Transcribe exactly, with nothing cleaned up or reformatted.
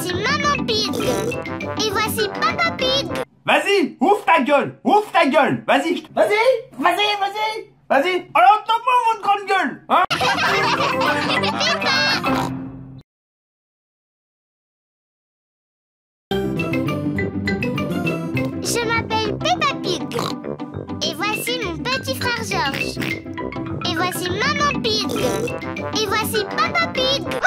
voici Maman Pig. Et voici Papa Pig. Vas-y, ouvre ta gueule, ouvre ta gueule. Vas-y, je- vas-y, vas-y, vas-y, vas-y. Alors, entends-moi votre grande gueule, hein. Je m'appelle Peppa Pig. Et voici mon petit frère George. Et voici Maman Pig. Et voici Papa Pig.